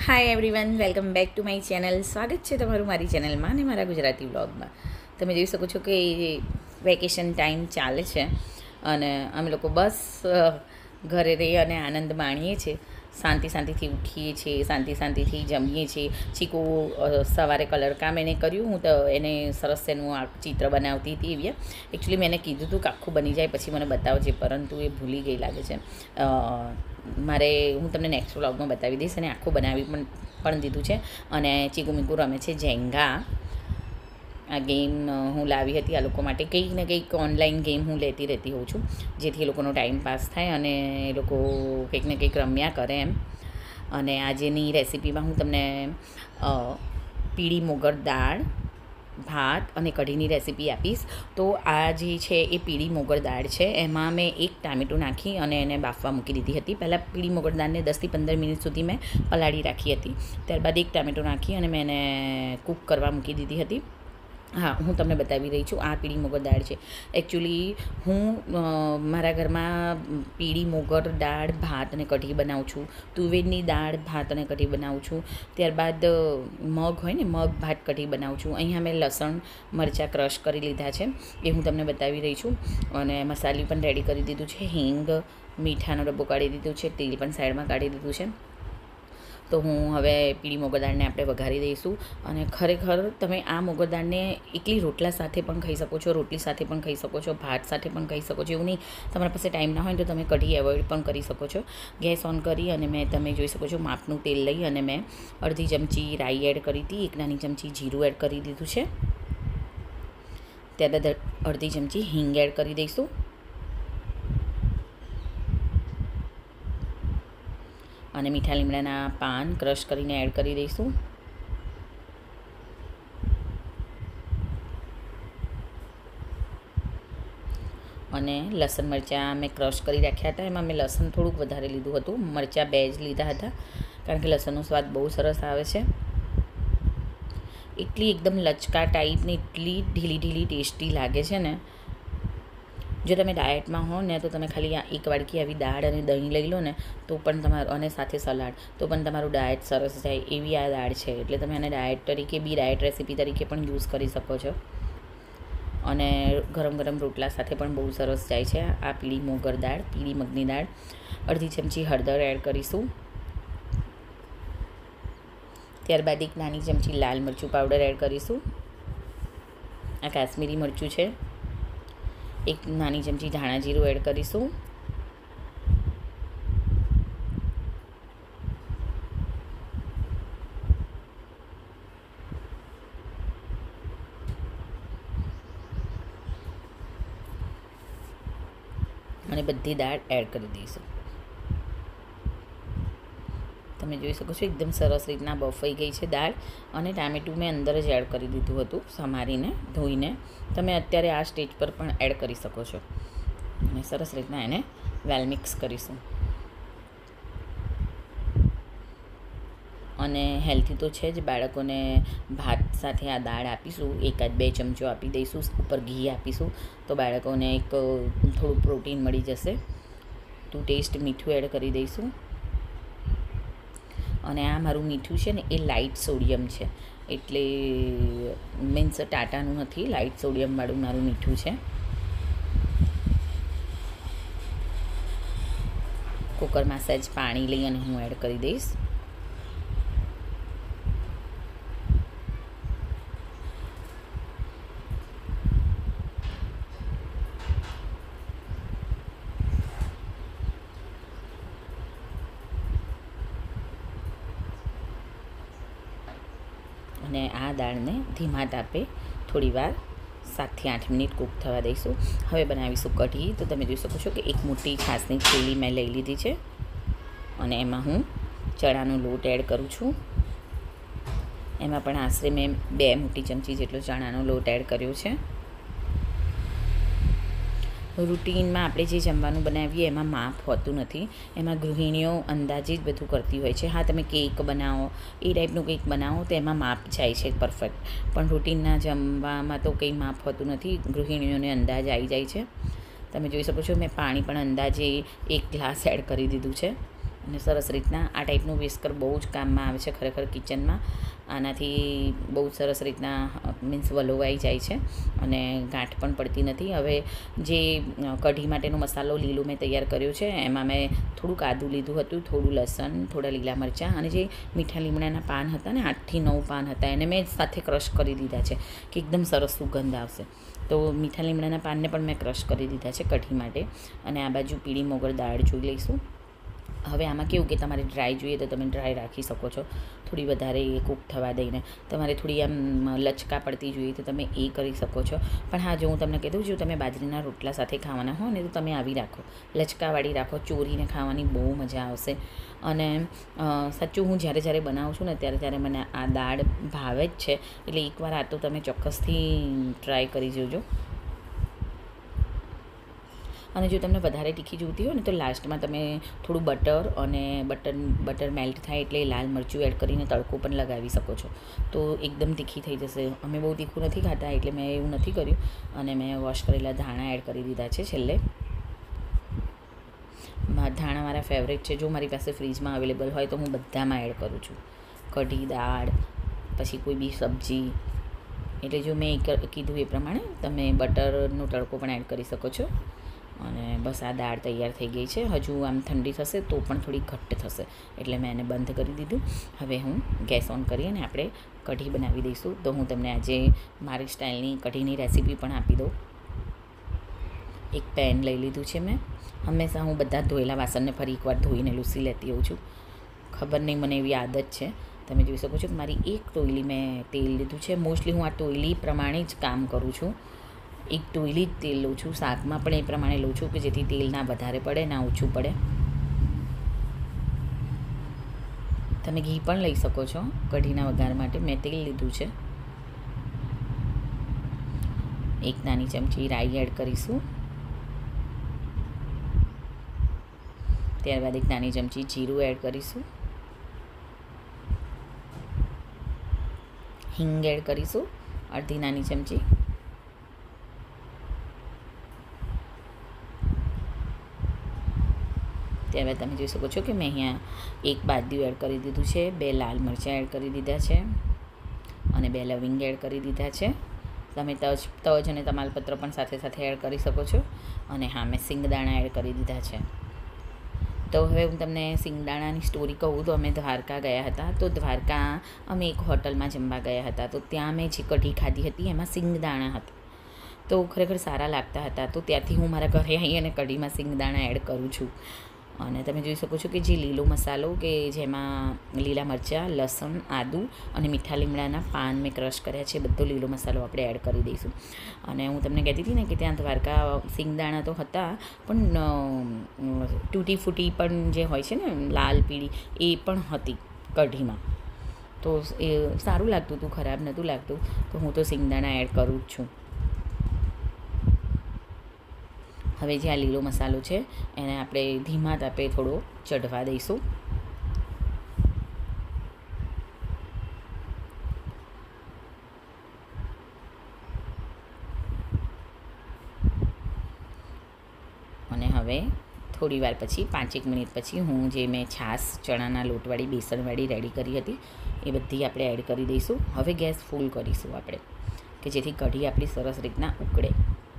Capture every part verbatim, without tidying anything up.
Hi everyone, welcome back to my channel. સ્વાગત છે તમારું મારી ચેનલમાં અને મારા ગુજરાતી વ્લોગમાં. તમે જોઈ શકો છો કે વેકેશન ટાઈમ ચાલે છે અને અમે લોકો બસ ઘરે રહી અને આનંદ માણીએ છીએ. શાંતિ શાંતિથી ઉઠીએ છીએ, શાંતિ શાંતિથી જમીએ છીએ. ચીકુ સવારે કલર કામ એને કર્યું, હું તો એને સરસ એનું આ ચિત્ર બનાવતી હતી. એવી એકચ્યુઅલી મેં એને કીધું હતું કે આખું બની જાય પછી મને બતાવજે, પરંતુ એ ભૂલી ગઈ લાગે છે. મારે હું તમને નેક્સ્ટ વ્લોગમાં બતાવી દઈશ. અને આખું બનાવી પણ પણ દીધું છે. અને ચીકુ મીકુ રમે છે જેંગા. આ ગેમ હું લાવી હતી આ લોકો માટે. કંઈક ને કંઈક ઓનલાઈન ગેમ હું લેતી રહેતી હોઉં છું, જેથી એ લોકોનો ટાઈમ પાસ થાય અને એ લોકો કંઈક ને કંઈક રમ્યા કરે એમ. અને આજેની રેસિપીમાં હું તમને પીળી મોગર દાળ, ભાત અને કઢીની રેસીપી આપીશ. તો આ જે છે એ પીળી મોગર દાળ છે, એમાં મેં એક ટામેટું નાખી અને એને બાફવા મૂકી દીધી હતી. પહેલાં પીળી મોગર દાળને દસથી પંદર મિનિટ સુધી મેં પલાળી રાખી હતી. ત્યારબાદ એક ટામેટું નાખી અને મેં એને કૂક કરવા મૂકી દીધી હતી. હા, હું તમને બતાવી રહી છું. આ પીળી મોગર દાળ છે. એકચ્યુઅલી હું મારા ઘરમાં પીળી મોગર દાળ, ભાત અને કઢી બનાવું છું. તુવેરની દાળ, ભાત અને કઢી બનાવું છું. ત્યારબાદ મગ હોય ને, મગ ભાત કઢી બનાવું છું. અહીંયા મેં લસણ મરચાં ક્રશ કરી લીધા છે, એ હું તમને બતાવી રહી છું. અને મસાલી પણ રેડી કરી દીધું છે. હિંગ, મીઠાનો ડબ્બો કાઢી દીધું છે. તેલ પણ સાઈડમાં કાઢી દીધું છે. તો હું હવે પીળી મોગર દાળને આપણે વઘારી દઈશું. અને ખરેખર તમે આ મોગર દાળને એકલી રોટલા સાથે પણ ખાઈ શકો છો, રોટલી સાથે પણ ખાઈ શકો છો, ભાત સાથે પણ ખાઈ શકો છો. એવું નહીં તમારા પાસે ટાઈમ ના હોય તો તમે કઢી એવોઇડ પણ કરી શકો છો. ગેસ ઓન કરી અને મેં તમે જોઈ શકો છો માપનું તેલ લઈ અને મેં અડધી ચમચી રાઈ એડ કરી હતી, એક નાની ચમચી જીરું એડ કરી દીધું છે. ત્યારબાદ અડધી ચમચી હિંગ એડ કરી દઈશું. અને મીઠા લીમડાના પાન ક્રશ કરીને એડ કરી દઈશું. અને લસણ મરચાં મેં ક્રશ કરી રાખ્યા હતા. એમાં મેં લસણ થોડુંક વધારે લીધું હતું, મરચાં બે જ લીધા હતા, કારણ કે લસણનો સ્વાદ બહુ સરસ આવે છે. એટલી એકદમ લચકા ટાઈપની, એટલી ઢીલી ઢીલી ટેસ્ટી લાગે છે ને. જો તમે ડાયટમાં હો ને તો તમે ખાલી આ એક વાડકી આવી દાળ અને દહીં લઈ લો ને તો પણ તમારું, અને સાથે સલાડ, તો પણ તમારું ડાયટ સરસ જાય એવી આ દાળ છે. એટલે તમે આને ડાયટ તરીકે બી, ડાયટ રેસીપી તરીકે પણ યુઝ કરી શકો છો. અને ગરમ ગરમ રોટલા સાથે પણ બહુ સરસ જાય છે આ પીળી મોગર દાળ, પીળી મગની દાળ. અડધી ચમચી હળદર એડ કરીશું. ત્યારબાદ એક નાની ચમચી લાલ મરચું પાવડર એડ કરીશું. આ કાશ્મીરી મરચું છે. એક નાની ચમચી ધાણા જીરું એડ કરીશું. અને બધી દાળ એડ કરી દઈશું. તમે જોઈ શકો છો એકદમ સરસ રીતના બફાઈ ગઈ છે દાળ. અને ટામેટું મેં અંદર જ એડ કરી દીધું હતું સમારીને, ધોઈને. તમે અત્યારે આ સ્ટેજ પર પણ એડ કરી શકો છો. અને સરસ રીતના એને વેલ મિક્સ કરીશું. અને હેલ્ધી તો છે જ, બાળકોને ભાત સાથે આ દાળ આપીશું, એકાદ બે ચમચો આપી દઈશું, ઉપર ઘી આપીશું તો બાળકોને એક થોડું પ્રોટીન મળી જશે. તો ટેસ્ટ મીઠું એડ કરી દઈશું. અને આ મારું મીઠું છે ને એ લાઇટ સોડિયમ છે, એટલે મીન્સ ટાટાનું નથી, લાઇટ સોડિયમવાળું મારું મીઠું છે. કુકરમાં સહેજ પાણી લઈ અને હું એડ કરી દઈશ. અને આ દાળને ધીમા તાપે થોડી વાર સાતથી આઠ મિનિટ કૂક થવા દઈશું. હવે બનાવીશું કઢી. તો તમે જોઈ શકો છો કે એક મોટી છાશની થેલી મેં લઈ લીધી છે અને એમાં હું ચણાનો લોટ એડ કરું છું. એમાં પણ આશરે મેં બે મોટી ચમચી જેટલો ચણાનો લોટ એડ કર્યો છે. રૂટીનમાં આપણે જે જમવાનું બનાવીએ એમાં માપ હોતું નથી, એમાં ગૃહિણીઓ અંદાજે જ બધું કરતી હોય છે. હા, તમે કેક બનાવો, એ ટાઈપનું કંઈક બનાવો તો એમાં માપ જાય છે પરફેક્ટ, પણ રૂટીનના જમવામાં તો કંઈ માપ હોતું નથી, ગૃહિણીઓને અંદાજ આવી જાય છે. તમે જોઈ શકો છો મેં પાણી પણ અંદાજે એક ગ્લાસ એડ કરી દીધું છે. અને સરસ રીતના આ ટાઈપનું વિસ્કર બહુ જ કામમાં આવે છે ખરેખર કિચનમાં. આનાથી બહુ સરસ રીતના મીન્સ વલોવાઈ જાય છે અને ગાંઠ પણ પડતી નથી. હવે જે કઢી માટેનો મસાલો લીલું મેં તૈયાર કર્યો છે એમાં મેં થોડુંક આદું લીધું હતું, થોડું લસણ, થોડા લીલા મરચાં અને જે મીઠા લીમડાના પાન હતા ને આઠથી નવ પાન હતા એને મેં સાથે ક્રશ કરી દીધા છે કે એકદમ સરસ સુગંધ આવશે. તો મીઠા લીમડાના પાનને પણ મેં ક્રશ કરી દીધા છે કઢી માટે. અને આ બાજુ પીળી મોગર દાળ જોઈ લઈશું. હવે આમાં કેવું કે તમારે ડ્રાય જોઈએ તો તમે ડ્રાય રાખી શકો છો, થોડી વધારે કૂક થવા દઈને. તમારે થોડી આમ લચકા પડતી જોઈએ તો તમે એ કરી શકો છો. પણ હા, જો હું તમને કીધું, જો તમે બાજરીના રોટલા સાથે ખાવાના હો ને તો તમે આવી રાખો, લચકાવાળી રાખો, ચોરીને ખાવાની બહુ મજા આવશે. અને સાચું હું જ્યારે જ્યારે બનાવું છું ને ત્યારે ત્યારે મને આ દાળ ભાવે જ છે, એટલે એકવાર આ તો તમે ચોક્કસથી ટ્રાય કરી જોજો. અને જો તમને વધારે તીખી જોઈતી હોય ને તો લાસ્ટમાં તમે થોડું બટર અને બટર બટર મેલ્ટ થાય એટલે લાલ મરચું એડ કરીને તડકો પણ લગાવી શકો છો, તો એકદમ તીખી થઈ જશે. અમે બહુ તીખું નથી ખાતા એટલે મેં એવું નથી કર્યું અને મેં વોશ કરેલા ધાણા એડ કરી દીધા છે છેલ્લે. ધાણા મારા ફેવરેટ છે. જો મારી પાસે ફ્રીજમાં અવેલેબલ હોય તો હું બધામાં એડ કરું છું, કઢી, દાળ, પછી કોઈ બી સબ્જી. એટલે જો મેં કીધું એ પ્રમાણે તમે બટરનો તડકો પણ એડ કરી શકો છો. અને બસ આ દાળ તૈયાર થઈ ગઈ છે. હજુ આમ ઠંડી થશે તો પણ થોડી ઘટ્ટ થશે એટલે મેં એને બંધ કરી દીધું. હવે હું ગેસ ઓન કરી અને આપણે કઢી બનાવી દઈશું. તો હું તમને આજે મારી સ્ટાઇલની કઢીની રેસીપી પણ આપી દઉં. એક પેન લઈ લીધું છે મેં. હંમેશા હું બધા ધોયેલા વાસણને ફરી એકવાર ધોઈને લૂસી લેતી હોઉં છું, ખબર નહીં મને એવી આદત છે. તમે જોઈ શકો છો કે મારી એક ટોયલી મેં તેલ લીધું છે. મોસ્ટલી હું આ ટોયલી પ્રમાણે જ કામ કરું છું, એક ટોયલી જ તેલ લઉં છું. શાકમાં પણ એ પ્રમાણે લઉં છું કે જેથી તેલ ના વધારે પડે ના ઓછું પડે. તમે ઘી પણ લઈ શકો છો કઢીના વઘાર માટે. મેં તેલ લીધું છે. એક નાની ચમચી રાઈ એડ કરીશું. ત્યારબાદ એક નાની ચમચી જીરું એડ કરીશું. હિંગ એડ કરીશું અડધી નાની ચમચી. ત્યારબાદ તમે જોઈ શકો છો કે મેં અહીંયા એક બાદિયું એડ કરી દીધું છે, બે લાલ મરચાં એડ કરી દીધા છે અને બે લવિંગ એડ કરી દીધા છે. તમે તજ તજ અને તમાલપત્ર પણ સાથે સાથે એડ કરી શકો છો. અને હા, મેં સિંગદાણા એડ કરી દીધા છે. તો હવે હું તમને સિંગદાણાની સ્ટોરી કહું તો અમે દ્વારકા ગયા હતા. તો દ્વારકા અમે એક હોટલમાં જમવા ગયા હતા. તો ત્યાં મેં જે કઢી ખાધી હતી એમાં સિંગદાણા હતા, તો ખરેખર સારા લાગતા હતા. તો ત્યાંથી હું મારા ઘરે આવી અને કઢીમાં સિંગદાણા એડ કરું છું. અને તમે જોઈ શકો છો કે જે લીલો મસાલો કે જેમાં લીલા મરચાં, લસણ, આદું અને મીઠા લીમડાના પાન મેં ક્રશ કર્યા છે, બધો લીલો મસાલો આપણે એડ કરી દઈશું. અને હું તમને કહેતી હતી ને કે ત્યાં દ્વારકા સિંગદાણા તો હતા પણ તૂટી ફૂટી પણ જે હોય છે ને લાલ પીળી એ પણ હતી કઢીમાં. તો એ સારું લાગતું હતું, ખરાબ નહોતું લાગતું. તો હું તો સિંગદાણા એડ કરું જ છું. હવે જે આ લીલો મસાલો છે એને આપણે ધીમા તાપે થોડો ચઢવા દઈશું. અને હવે થોડી વાર પછી પાંચેક મિનિટ પછી હું જે મેં છાશ ચણાના લોટવાળી બેસનવાળી રેડી કરી હતી એ બધી આપણે એડ કરી દઈશું. હવે ગેસ ફૂલ કરીશું આપણે કે જેથી કઢી આપણી સરસ રીતના ઉકળે.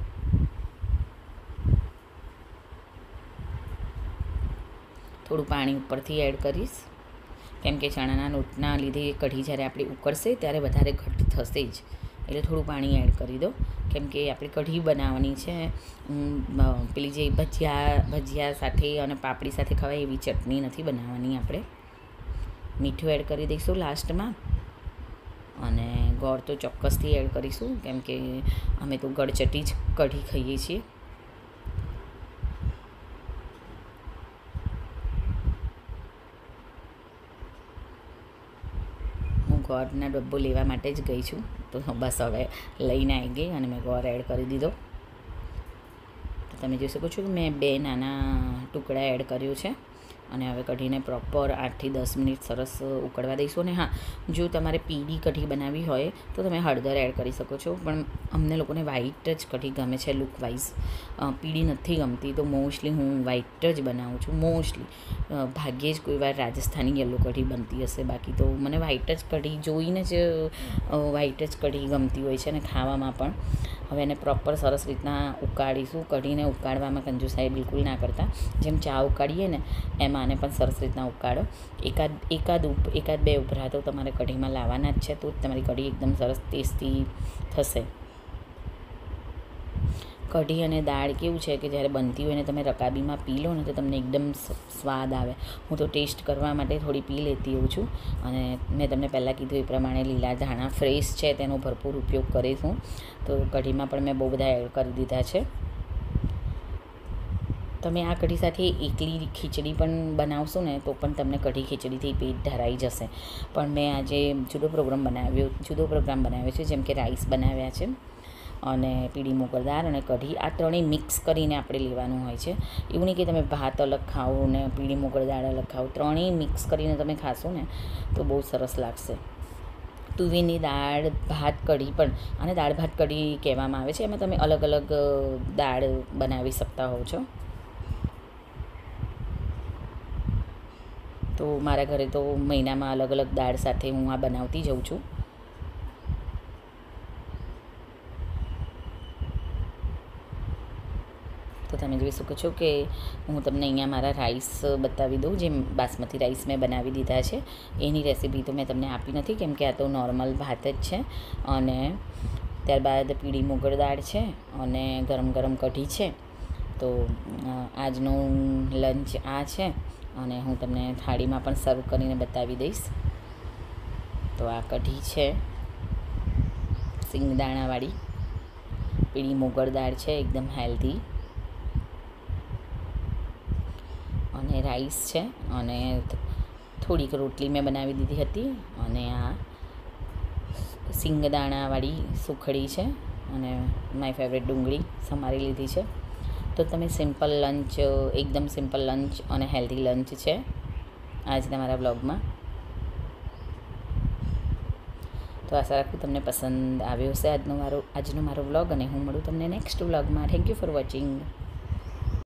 થોડું પાણી ઉપરથી એડ કરીશ કેમ કે ચણાના લોટના લીધે કઢી જ્યારે આપણી ઉકળશે ત્યારે વધારે ઘટ્ટ થશે જ, એટલે થોડું પાણી એડ કરી દો. કેમ કે આપણે કઢી બનાવવાની છે, પેલી જે ભજીયા ભજીયા સાથે અને પાપડી સાથે ખવાય એવી ચટણી નથી બનાવવાની આપણે. મીઠું એડ કરી દઈશું લાસ્ટમાં. અને ગોળ તો ચોક્કસથી એડ કરીશું કેમ કે અમે તો ગળચટી જ કઢી ખાઈએ છીએ. ગોળના ડબ્બો લેવા માટે જ ગઈ છું, તો બસ હવે લઈને આવી ગઈ અને મેં ગોળ એડ કરી દીધો. તો તમે જોઈ શકો છો કે મેં બે નાના ટુકડા એડ કર્યું છે અને હવે કઢીને પ્રોપર આઠથી દસ મિનિટ સરસ ઉકળવા દઈશું. અને હા, જો તમારે પીળી કઢી બનાવવી હોય તો તમે હળદર એડ કરી શકો છો, પણ અમને લોકોને વ્હાઈટ જ કઢી ગમે છે લુક વાઇઝ. પીળી નથી ગમતી, તો મોસ્ટલી હું વ્હાઈટ જ બનાવું છું. મોસ્ટલી ભાગ્યે જ કોઈ વાર રાજસ્થાની યલો કઢી બનતી હશે, બાકી તો મને વ્હાઈટ જ કઢી જોઈને જ વ્હાઈટ જ કઢી ગમતી હોય છે, અને ખાવામાં પણ. હવે એને પ્રોપર સરસ રીતના ઉકાળીશું. કઢીને ઉકાળવામાં કંજુસાઈ બિલકુલ ના કરતા. જેમ ચા ઉકાળીએ ને એમાં આને પણ સરસ રીતના ઉકાળો. એકાદ એકાદ ઉપ એકાદ બે ઉભરા તો તમારે કઢીમાં લાવવાના જ છે, તો જ તમારી કઢી એકદમ સરસ ટેસ્ટી થશે. કઢી અને દાળ કેવું છે કે જ્યારે બનતી હોય ને તમે રકાબીમાં પી લો ને તો તમને એકદમ સ્વાદ આવે. હું તો ટેસ્ટ કરવા માટે થોડી પી લેતી હોઉં છું. અને મેં તમને પહેલાં કીધું એ પ્રમાણે લીલા ધાણા ફ્રેશ છે તેનો ભરપૂર ઉપયોગ કરીશું. તો કઢીમાં પણ મેં બહુ બધા એડ કરી દીધા છે. તમે આ કઢી સાથે એકલી ખીચડી પણ બનાવશો ને તો પણ તમને કઢી ખીચડીથી પેટ ધરાઈ જશે. પણ મેં આજે જુદો પ્રોગ્રામ બનાવ્યો જુદો પ્રોગ્રામ બનાવ્યો છે, જેમ કે રાઈસ બનાવ્યા છે અને પીળી મોગર દાળ અને કઢી. આ ત્રણેય મિક્સ કરીને આપણે લેવાનું હોય છે. એવું નહીં કે તમે ભાત અલગ ખાઓ ને પીળી મોગર દાળ અલગ ખાઓ. ત્રણેય મિક્સ કરીને તમે ખાશો ને તો બહુ સરસ લાગશે. તુવેરની દાળ ભાત કઢી પણ, અને દાળ ભાત કઢી કહેવામાં આવે છે. એમાં તમે અલગ અલગ દાળ બનાવી શકતા હોવ છો. તો મારા ઘરે તો મહિનામાં અલગ અલગ દાળ સાથે હું આ બનાવતી જાઉં છું. તો તમે જોઈ શકો છો કે હું તમને અહીંયા મારા રાઈસ બતાવી દઉં. જેમ બાસમતી રાઈસ મેં બનાવી દીધા છે. એની રેસીપી તો મેં તમને આપી નથી, કેમ કે આ તો નોર્મલ ભાત જ છે. અને ત્યારબાદ પીળી મોગર દાળ છે અને ગરમ ગરમ કઢી છે. તો આજનું લંચ આ છે, અને હું તમને થાળીમાં પણ સર્વ કરીને બતાવી દઈશ. તો આ કઢી છે સિંગદાણાવાળી, પીળી મોગર દાળ છે એકદમ હેલ્ધી, અને રાઈસ છે, અને થોડીક રોટલી મેં બનાવી દીધી હતી, અને આ સિંગદાણાવાળી સુખડી છે, અને માય ફેવરેટ ડુંગળી સમારી લીધી છે. તો તમે સિમ્પલ લંચ, એકદમ સિમ્પલ લંચ અને હેલ્ધી લંચ છે આજના મારા બ્લોગમાં. તો આશા રાખું તમને પસંદ આવ્યો હશે આજનો મારો આજનો મારો વ્લોગ, અને હું મળું તમને નેક્સ્ટ વ્લોગમાં. Thank you for watching.